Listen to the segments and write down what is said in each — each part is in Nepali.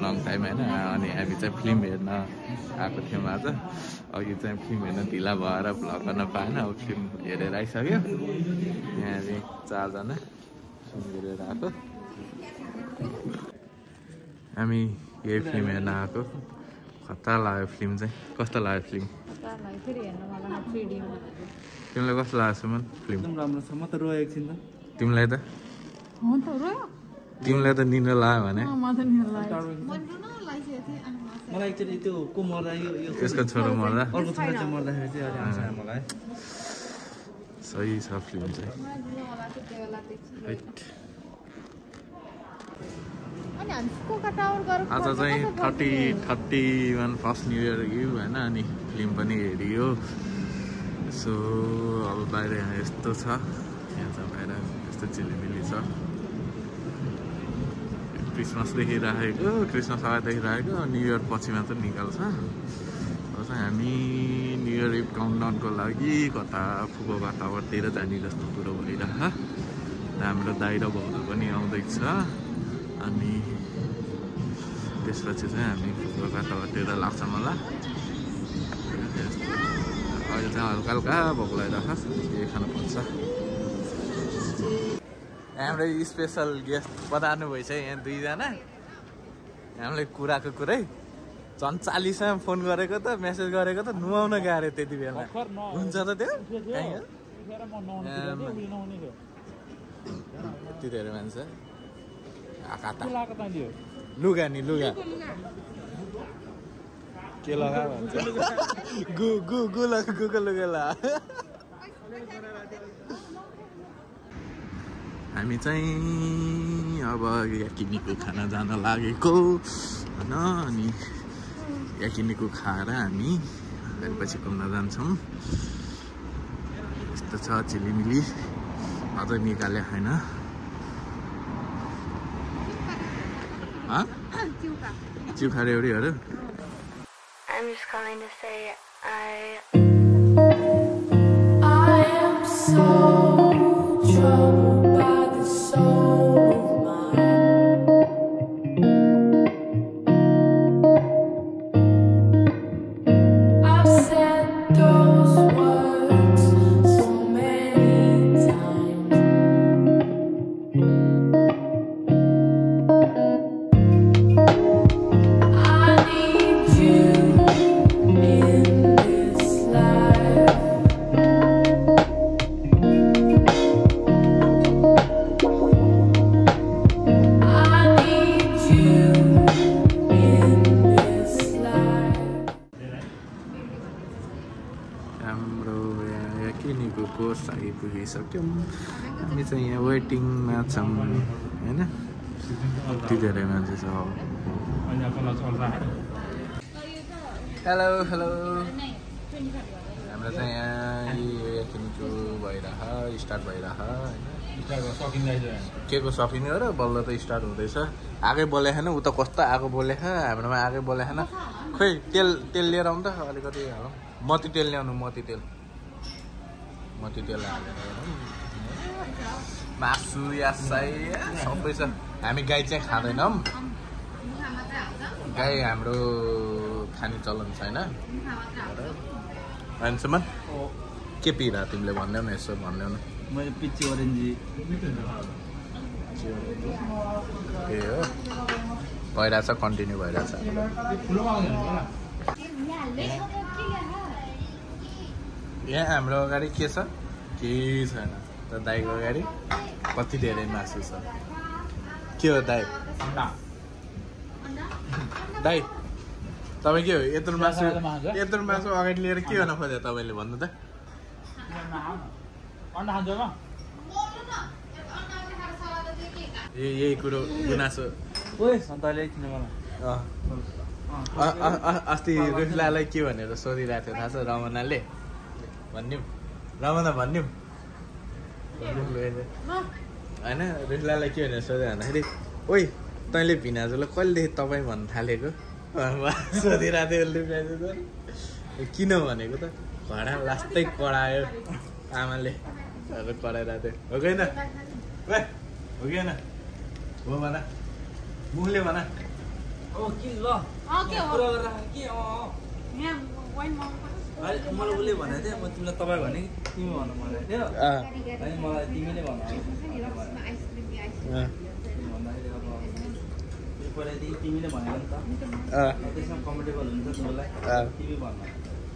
लङ टाइम होइन अनि हामी चाहिँ फिल्म हेर्न आएको थियौँ आज अघि चाहिँ फिल्म हेर्न ढिला भएर भ्लग गर्न पाएन अब फिल्म हेरेर आइसक्यो यहाँ हामी 4 जना फिल्म हेरेर आएको हामी यही फिल्म हेर्न आएको खतरा लाग्यो फिल्म चाहिँ कस्तो लाग्यो फिल्म तिमीलाई कस्तो लाग्यो सुमन फिल्म राम्रो छ म त रोएँ एकछिन त तिमीलाई त तिमीलाई त निन्द्रा लाग्यो भने मलाई एकचोटि त्यो को मर्दा यो त्यसको छोरो मर्दा अर्को छोरा चाहिँ मर्दाखेरि चाहिँ अलि आउँछ मलाई सही छ फिल्म चाहिँ आज चाहिँ 31 फर्स्ट न्यु इयर यो होइन अनि फिल्म पनि हेरियो सो अब बाहिर यहाँ यस्तो छ यहाँ चाहिँ बाहिर यस्तो चिलिमिली छ क्रिसमस देखिरहेको क्रिसमस अगाडि देखिरहेको न्यु इयर पछि मात्र निकाल्छ अब चाहिँ हामी न्यु इयर इभ काउन्टडाउनको लागि कता फुकुओका टावरतिर जाने जस्तो कुरो भइरह हाम्रो दाइ र भाउजू पनि आउँदैछ अनि त्यसपछि चाहिँ हामी फुकुओका टावरतिर लाग्छौँ होला अहिले चाहिँ हल्का हल्का भोक लगाइरह के खानुपर्छ हाम्रो स्पेसल गेस्ट पधार्नु भएछ यहाँ 2 जना हामीलाई कुराको कुरै झन् 40मा फोन गरेको त मेसेज गरेको त नुहाउन गएर त्यति बेला हुन्छ त त्यो यति धेरै मान्छे लुगा नि लुगा के लगा भन्छ गुको लुगा ला हामी चाहिँ अब याकिनीको खाना जान लागेको होइन अनि याकिनीको खाएर हामी पछि घुम्न जान्छौँ यस्तो छ चिलिमिली अझ निकाले होइन चिउखा रेउडीहरू I'm just calling to say I am so troubled by the soul of mine. I've said those words so many times. I need you in this life. हाम्रो याकिनीको कोर्स आइपुगिसक्यौँ हामी चाहिँ यहाँ वेटिङमा छौँ होइन कति धेरै मान्छे छ हेलो हेलो हाम्रो चाहिँ यहाँ याकिनीको भइरह स्टार्ट भइरह होइन के को सकिने हो र बल्ल त स्टार्ट हुँदैछ आगै बोलेखेन उता कस्तो आगो बोलेख हाम्रोमा आगै बोलेखेन खोइ तेल लिएर आउँ त अलिकति मती तेल ल्याउनु मती तेल हालेर मासु यासाई सबै छ हामी गाई चाहिँ खाँदैनौँ गाई हाम्रो खाने चलन छैन अहिलेसम्म के पिरा तिमीले भन्दैौ न यसो भन्दैौ न मैले पिच्ची ओरेन्जी के हो भइरहेछ कन्टिन्यू भइरहेछ यहाँ हाम्रो अगाडि के छ केही छैन त दाइको अगाडि कति धेरै मासु छ के हो दाइ दाइ तपाईँ के हो यत्रो मासु अगाडि लिएर के गर्न खोज्यो तपाईँले भन्नु त यही कुरो गुनासो अस्ति रुखलालाई के भनेर सोधिरहेको थियो थाहा छ रमनाले रमना भन्यौँ होइन रुखलालाई के भनेर सोध्यो भन्दाखेरि ओइ तैँले भिनाजुलाई कहिलेदेखि तपाईँ भन्नु थालेको सोधिरहेको थियो लुप्याजु त किन भनेको त घडा लास्टै करायो आमाले कराइरहेको थियो हो कि होइन हो कि होइन हो भन मुखले भन के ल के हो कुरा गरेर के यहाँ वाइन मगाउनु पर्छ मलाई उसले भनेको थियो म तिमीलाई तपाईँ भने तिमी भन्नु भनेको थियो अनि मलाई तिमीले भन्नु पहिलादेखि तिमीले भनेको नि त त्यसमा कम्फर्टेबल हुन्छ तिमीलाई तिमी भन्नु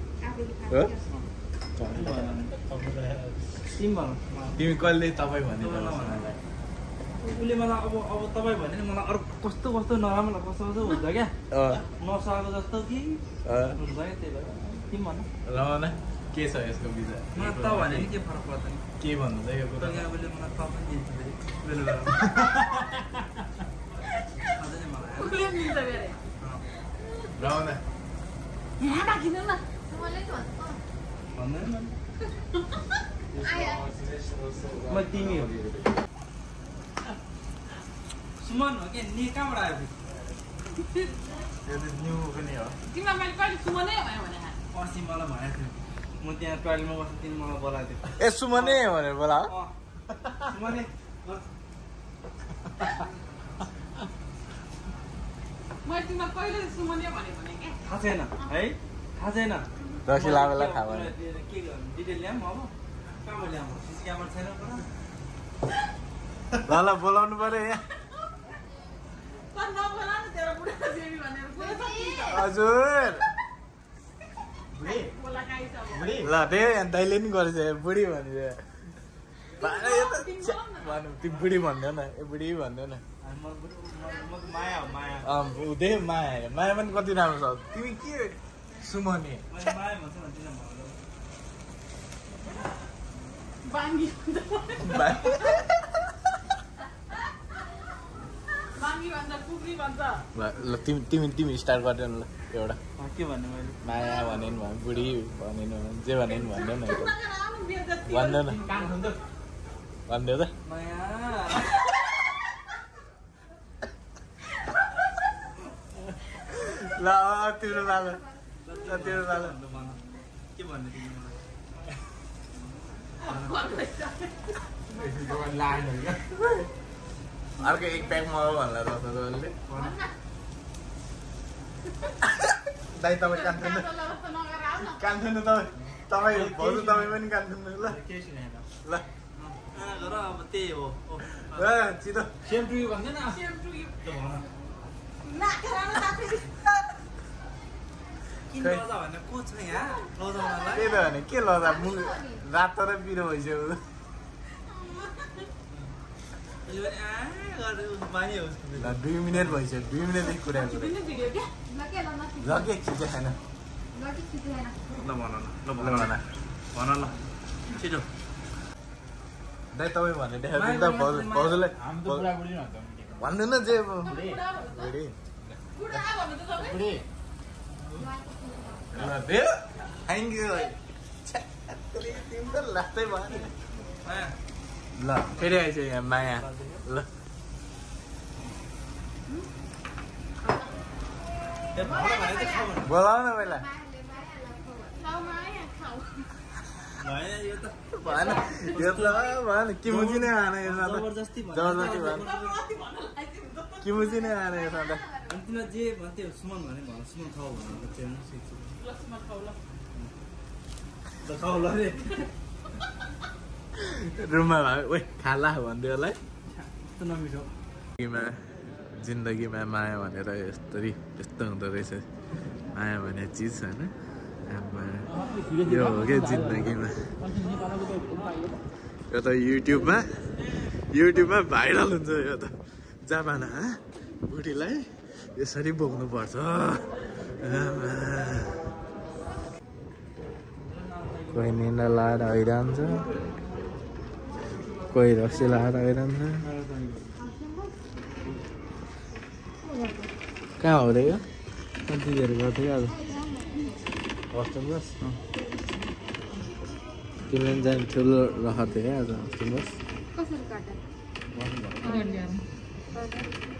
तिमी भन्नु तिमी कहिले तपाईँ भने उसले मलाई अब तपाईँ भने नि मलाई अरू कस्तो कस्तो नराम्रो कस्तो कस्तो हुन्छ क्या नसकेको जस्तो कि हुन्छ क्या त्यही भएर तिमी भन्नु रमाना के छ यसको विचार मलाई त भने नि के फरक पर्दैन के भन्नु यो कुरा उसले मलाई त पनि दिन्छ बेला बेला उसले पनि दिन्छ फेरि रमाना यहाँ राखिदिनु न भन्दैन म तिमी हो सुमन हो कि नि कहाँबाट आयो यो त न्यू पनि हो तिमीलाई मैले कहिले सुमनै भयो भने अस्ति मलाई भनेको थियो म त्यहाँ टोइलेटमा बस्दा तिमी मलाई बोलाएको थियो ए सुमने भनेर बोला सुमने मैले तिमीलाई कहिले सुमनै भने क्या थाहा छैन है थाहा छैन रक्सी लावेला थाहा भयो के गर्नु डिटेल ल्याऊँ अब कहाँबाट ल्याऊँ सिसी क्यामेरा छैन ल ल बोलाउनु पर्यो यहाँ तर नबोला न तेरो बुढा देवी भनेर हजुर बोला गाई छ ल त्यही दाइले नि गरेछ बुढी भनेर भन्नु ती बुढी भन्दैन न ए बुढी भन्दैन माया हो माया उदय माया माया पनि कति राम्रो छ तिमी के सुमने माया भन्छ न किन बाङ्गी बाङ्गी भन्छ कुक्री भन्छ ल तिमी स्टार्ट गर्दैन ल एउटा के भन्ने मैले माया भने नि बुढी भने जे भने नि भन्दैन भन्दैन भन्दै त माया ल तिम्रो लाल तिम्रो लाल के भन्ने तिमी अर्को एक प्याक मगाऊ भन्ला रसले दाइ तपाईँ कान्थ्नु कान्थ्नु तपाईँ भाउजू तपाईँ पनि कान्थ्नु ल केही छैन ल गर अब त्यही हो छिटो सेम टु यु भन्छ न सेम टु यु त भन किन लजा भन्ने को छ यहाँ लजाउनलाई त्यही त भने के लजा रातो र पिरो भइसक्यो बानी हो 2 मिनट भइसक्यो 2 मिनटदेखि कुरा भिडियो के ल के ल ल के खिचे छैन ल के छिटो हैन ल भन ल भन ल छिटो दाइ तपाईँ भने देखाएको त भाउजूलाई भन्दैन जे बुढी बुढा भन्नु त तपाईँ बुढी ल दे थ्याङ्क यू तिमी त लास्तै भयो नि ल फेरि आइसक्यो यहाँ माया ल बोलाऊ न पहिला खाऊ माया खाऊ भएन यो त भएन किमुची नै आएन यसमा त जबरजस्ती जबरजस्ती भएन किमुची नै आएन यसमा त अनि तिमीलाई जे भन्थ्यो सुमन भने भन सुमन खाऊ भनेर चाहिँ म सिक्छु लसमा खाऊ ल ल खाऊ ल रे रुममा भयो ओइ खाला भन्थ्यो होला है यस्तो नमिठो जिन्दगीमा माया भनेर यस्तो हुँदो रहेछ माया भन्ने चिज होइन यो हो क्या जिन्दगीमा यो त युट्युबमा भाइरल हुन्छ यो त जमाना बुढीलाई यसरी बोक्नुपर्छ कोही निन्दा लाएर आइरहन्छ कोही रक्सी लाएर आइरहन्छ कहाँ हो रे यो दिदीहरू गर्थ्यो आज हस्टेल बस तिमीले पनि जाने ठुलो रहेको थियो क्या आज हस्टेल बस कसरी काट्यो